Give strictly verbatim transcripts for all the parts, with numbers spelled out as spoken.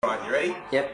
Right, you ready? Yep.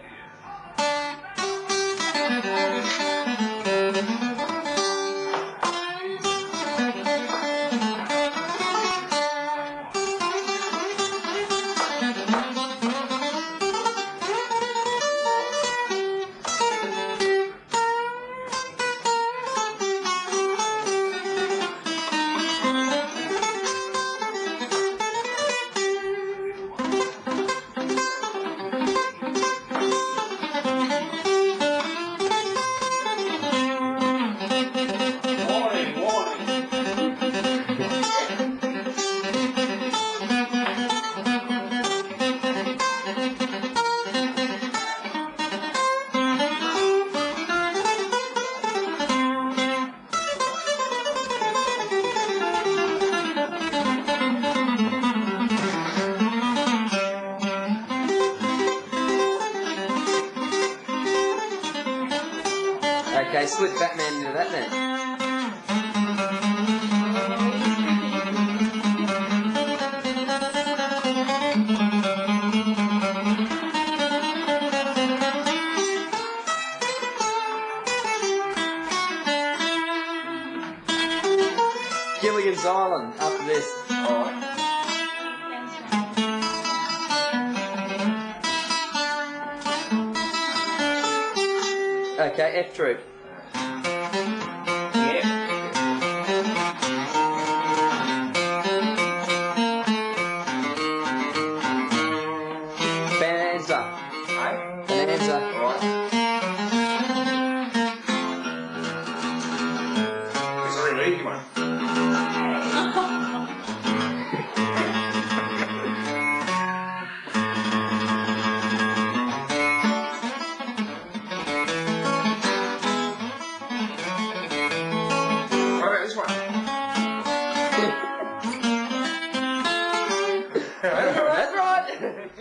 Okay, split Batman into that then. Gilligan's Island after this. Alright. Okay, F troop. Yeah. Bonanza. Hey? Bonanza. Alright. It's a really easy one. That's right.